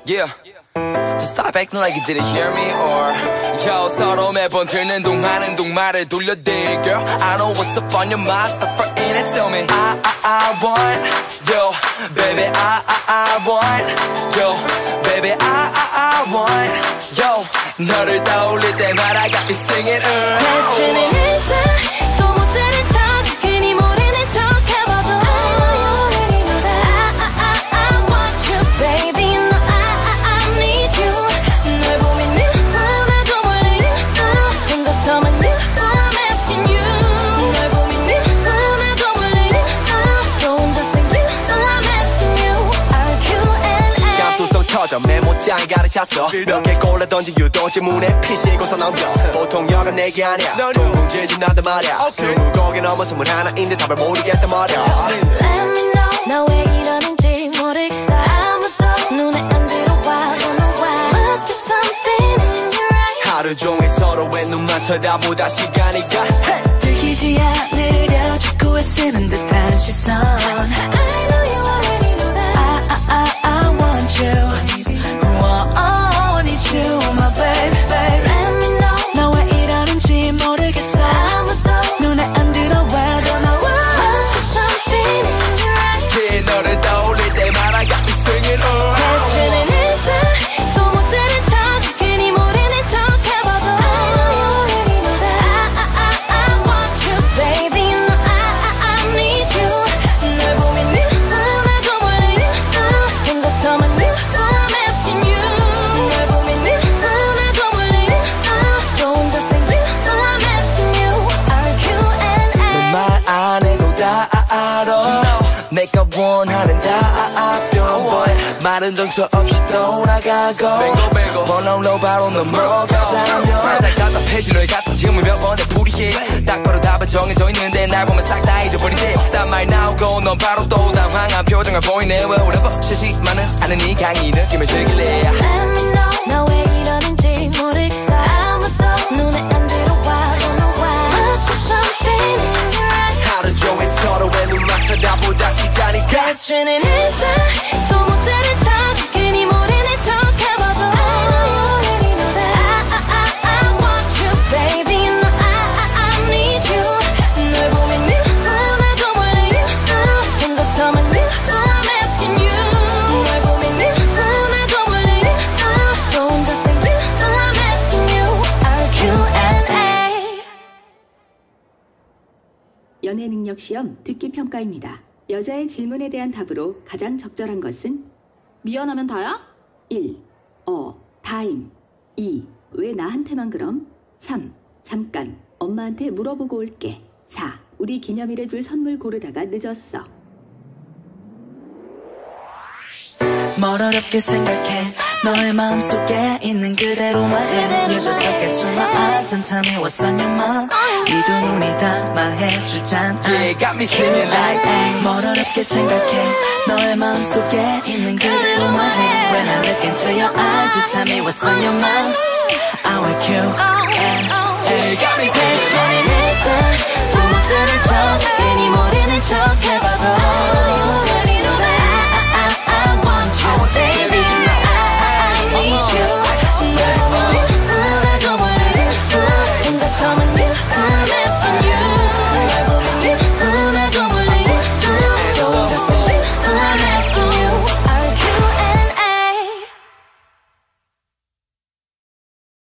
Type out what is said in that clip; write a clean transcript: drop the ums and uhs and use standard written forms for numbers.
Yeah. Just stop acting like you didn't hear me or yo 서로 매번 듣는 동하는 동말을 돌려대 girl I know what's up on your mind stop frontin' and tell me I want yo baby I want yo baby I want yo 너를 떠올릴 때마다 I got me singing questioning answer 또 못 들은 척 괜히 모르는 척 해봐도 I know you already know that I want you baby you know I need you 널 보면 나도 몰래 땡겨서만 I'm asking you 널 보면 나도 몰래 또 혼자 생긴 I'm asking you RQNA 감수성 터져 메모장에 가득 찼어 몇 개 골라 던진 유도지문에 피시고서 넘겨 보통 여간 내게 아니야 동공지진 난단 말이야 스무곡에 넘어서 문 하나인데 답을 모르겠단 말이야 Let me know 나 왜 이러는지 모르겠어 아무도 눈에 안 들어와 don't know why Must be something in your eyes 하루 종일 서로의 눈만 쳐다보다 시간이 가 들키지 않으려 자꾸 애쓰는 듯한 시선 I know you already know that I want you I need you my baby Let me know 나 왜 이러는지 모르겠어 아무도 눈에 안 들어와 don't know why Must be something in your eyes yeah 너를 떠올릴 때마다 I got me singing questioning answer 또 못 들은 척 괜히 모르는 척 해봐도 I know you already know that I want you baby you know I need you 널 보면 나도 몰래 땡겨서만 I'm asking you 널 보면 나도 몰래 또 혼자 생긴 I'm asking you RQNA 말 안 해도 다 알아 내가 원하는 답변 boy 말은 정처 없이 돌아가고 번호로 바로 넘어가자면 살짝 답답해진 너의 같은 질문 몇 번에 풀이해 딱 봐도 답은 정해져 있는데 날 보면 싹 다 잊어버린대 딴 말 나오고 넌 바로 또 당황한 표정을 보이네 Well whatever 실시만은 않은 이 강의 느낌을 즐길래 Let me know 나 왜 이러는지 모르겠어 아무도 눈에 안 들어와 don't know why Must be something in your eyes 하루 종일 서로의 눈만 쳐다보다 시간이 가 questioning answer 또 못 들은 척 괜히 모르는 척 해봐도 I know you already know that I want you baby you know I need you 널 보면 나도 몰래 땡겨서만 I'm asking you 널 보면 나도 몰래 또 혼자 생긴 I'm asking you RQNA 연애 능력 시험 듣기 평가입니다. 여자의 질문에 대한 답으로 가장 적절한 것은 미안하면 다야? 1. 다임 2. 왜 나한테만 그럼? 3. 잠깐 엄마한테 물어보고 올게 4. 우리 기념일에 줄 선물 고르다가 늦었어 뭘 어렵게 생각해 너의 마음속에 있는 그대로만 해 You just look into my eyes and tell me what's on your mind 이 두 눈이 다 말해주잖아 Yeah got me singing like 뭘 어렵게 생각해 너의 마음속에 있는 그대로만 해 When I look into your eyes you tell me what's on your mind I want you and yeah got me singing questioning answer 또 못 들은 척 괜히 모르는 척 해봐